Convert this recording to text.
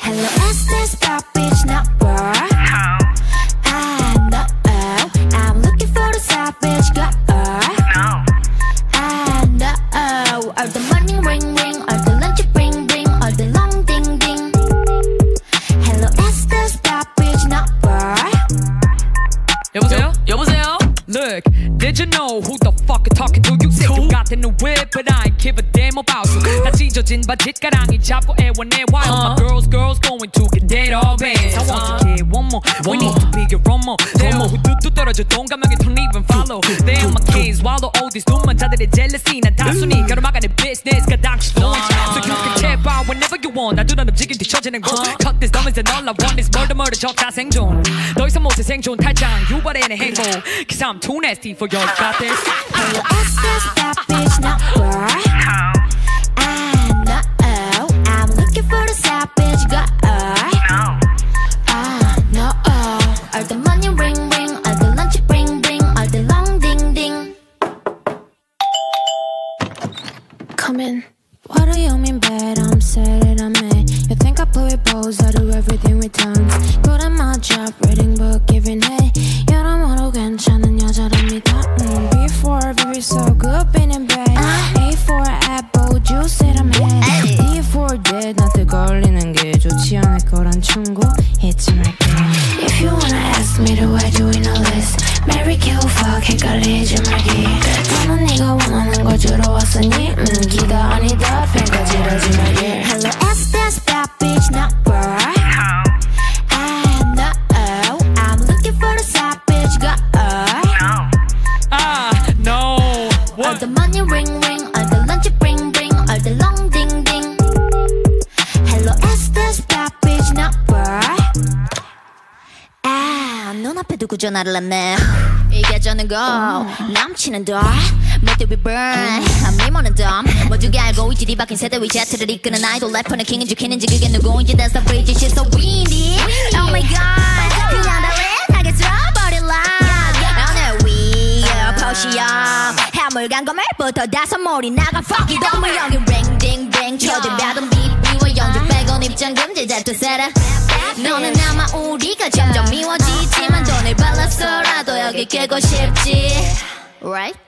Hello, is this that bitch number? No, I'm looking for the savage girl. No, all the money ring ring, all the lunch bring bring, all the long ding ding. Hello, is this that bitch number? 여보세요? 여보세요? Look, did you know who the fuck is talking to you? Said you got the new whip, but I ain't give a damn about you. 나 찢어진 바짓가랑이 잡고 애원해. Why all my girls going to get dead all bands? I want to get one more. We need to be your one more. 대모 후두두 떨어져 동감하게 don't even follow. They are my kids, swallow all these 눈만자들의 jealousy. 난 단순히 가로막아내 business 가당시 launch. So you can tap out whenever you want. 나도 난 움직임 뒤처지는 곳. Cut this dumb is and all I want is murder 적다 생존. 더 이상 못해 생존 탈장 유발해내 행복. Cause I'm too nasty for your got this. Hello, is this that bitch number? No, I'm looking for the savage girl. No, all the money ring ring, all the lunch bring bring, all the long ding ding. Come in. What do you mean bad? I'm sad that I'm mad. You think I play with balls, I do everything with tongues. Good at my job, reading book, giving head. 여러모로 괜찮은 여자랍니다. Before, baby, so good, been in bed. A for apple, juice that I'm had. D for dead, 나한테 걸리는 게 좋지 않을 거란 충고 잊지 말게. If you wanna ask me to why doing all this, marry, kill, fuck, 헷갈리지 말게. 너는 네가 원하는 걸 주러 왔으니 기다 아니다 팬까지라지 말게. Hello, is this that bitch number? No, I'm looking for the savage girl. No. What? All the money ring ring, all the lunch bring bring, all the long ding ding. Hello, is this that bitch number? 눈앞에 두고 전화를 했네. 이게 저는 거 남친은 더 못돼 we burn 미모는 덤 모두가 알고 있지 뒤바뀐 세대 위 제트를 이끄는 아이돌 래퍼는 킹인지 퀸인지 그게 누구인지 that's the bridge shit so windy. Oh my god 그냥 달릿하게 쓸어버릴라. 오늘 위에 포시업 해물 간 거멜부터 다섯 몰이 나가 fuck it 너무 여기 ring ding ding 초대받은 비비와 영주 100원 입장 금지 제트 세트. 너는 아마 우리가 점점 미워지지만 돈을 발랐어라도 여기 깨고 싶지 right?